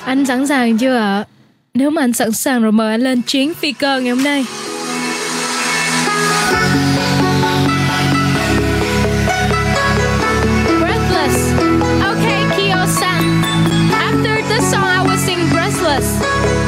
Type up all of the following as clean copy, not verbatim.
Anh sẵn sàng chưa ạ? Nếu mà anh sẵn sàng rồi mời anh lên chuyến phi cơ ngày hôm nay. Breathless. Okay, Kyo-san. After this song I will sing Breathless.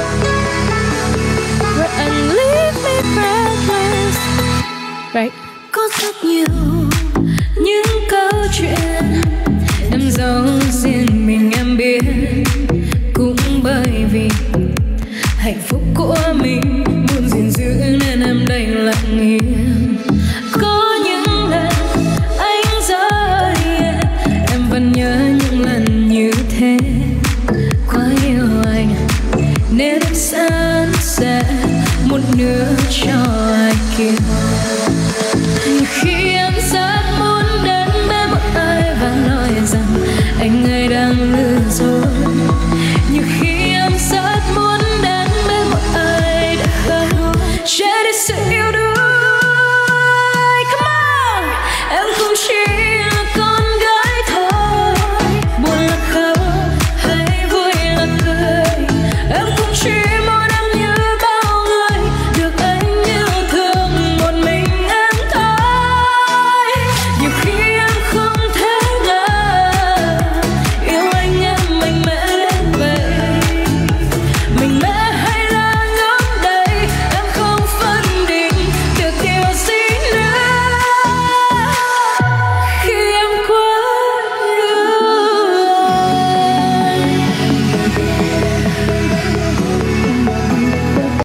And leave me breathless. Right. Có rất nhiều những câu chuyện em giấu riêng mình em biết, cũng bởi vì hạnh phúc của mình muốn gìn giữ nên em đành lặng im. Có những lần anh rời em vẫn nhớ những lần như thế. Quá yêu anh nên em sẵn sẻ một nửa cho ai kia.